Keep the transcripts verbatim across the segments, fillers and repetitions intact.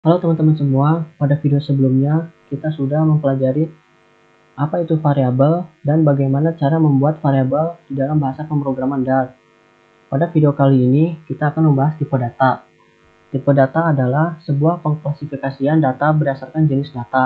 Halo teman-teman semua, pada video sebelumnya kita sudah mempelajari apa itu variabel dan bagaimana cara membuat variabel di dalam bahasa pemrograman Dart. Pada video kali ini kita akan membahas tipe data. Tipe data adalah sebuah pengklasifikasian data berdasarkan jenis data.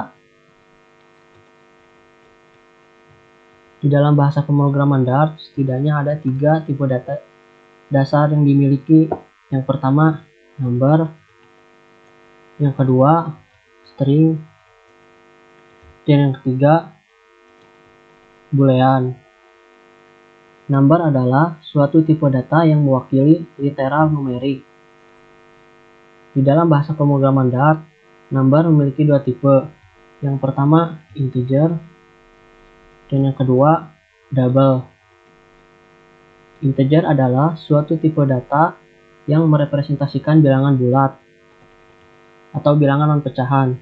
Di dalam bahasa pemrograman Dart setidaknya ada tiga tipe data dasar yang dimiliki. Yang pertama number, yang kedua string, dan yang ketiga boolean. Number adalah suatu tipe data yang mewakili literal numerik. Di dalam bahasa pemrograman Dart, number memiliki dua tipe. Yang pertama integer, dan yang kedua double. Integer adalah suatu tipe data yang merepresentasikan bilangan bulat atau bilangan non-pecahan.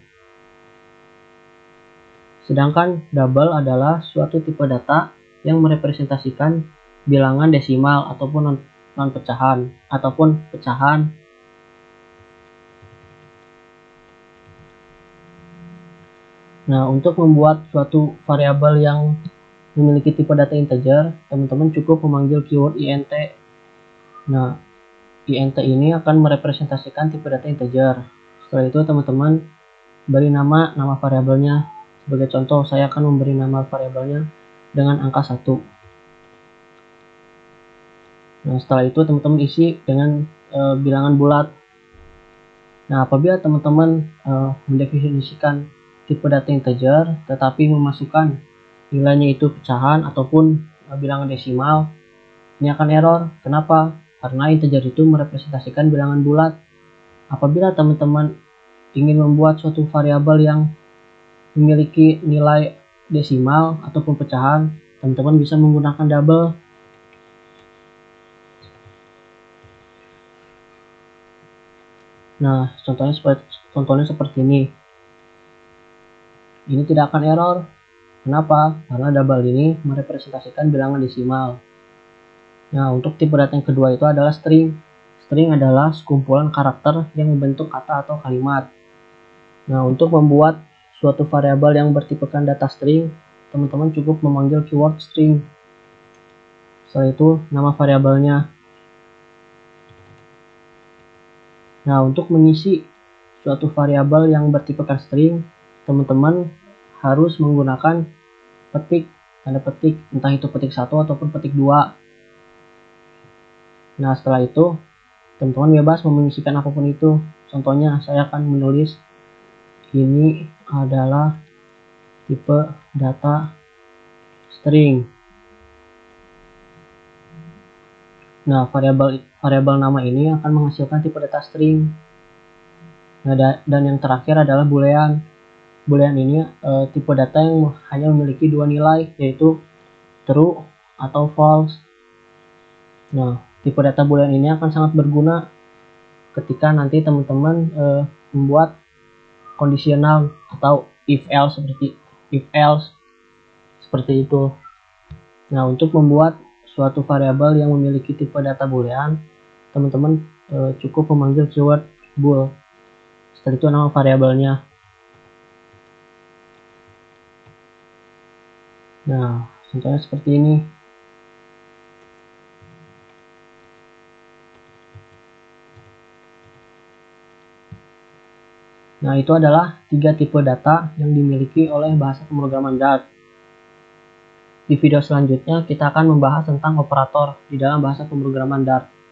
Sedangkan double adalah suatu tipe data yang merepresentasikan bilangan desimal ataupun non-pecahan ataupun pecahan. Nah, untuk membuat suatu variabel yang memiliki tipe data integer, teman-teman cukup memanggil keyword int. Nah, int ini akan merepresentasikan tipe data integer. Setelah itu teman-teman beri nama nama variabelnya. Sebagai contoh, saya akan memberi nama variabelnya dengan angka satu. Nah, setelah itu teman-teman isi dengan e, bilangan bulat. Nah, apabila teman-teman e, mendefinisikan tipe data integer tetapi memasukkan nilainya itu pecahan ataupun e, bilangan desimal, ini akan error. Kenapa? Karena integer itu merepresentasikan bilangan bulat. Apabila teman-teman ingin membuat suatu variabel yang memiliki nilai desimal ataupun pecahan, teman-teman bisa menggunakan double. Nah, contohnya seperti contohnya seperti ini. Ini tidak akan error. Kenapa? Karena double ini merepresentasikan bilangan desimal. Nah, untuk tipe data yang kedua itu adalah string. String adalah sekumpulan karakter yang membentuk kata atau kalimat. Nah, untuk membuat suatu variabel yang bertipekan data string, teman-teman cukup memanggil keyword string. Setelah itu nama variabelnya. Nah, untuk mengisi suatu variabel yang bertipekan string, teman-teman harus menggunakan petik, tanda petik, entah itu petik satu ataupun petik dua. Nah, setelah itu teman-teman bebas mengisikan apapun itu. Contohnya saya akan menulis ini adalah tipe data string. Nah, variabel variabel nama ini akan menghasilkan tipe data string. Nah, dan yang terakhir adalah boolean. Boolean ini e, tipe data yang hanya memiliki dua nilai, yaitu true atau false. Nah, tipe data boolean ini akan sangat berguna ketika nanti teman-teman e, membuat kondisional atau if else seperti if else seperti itu. Nah, untuk membuat suatu variabel yang memiliki tipe data boolean, teman-teman e, cukup memanggil keyword bool. Setelah itu nama variabelnya. Nah, contohnya seperti ini. Nah, itu adalah tiga tipe data yang dimiliki oleh bahasa pemrograman Dart. Di video selanjutnya kita akan membahas tentang operator di dalam bahasa pemrograman Dart.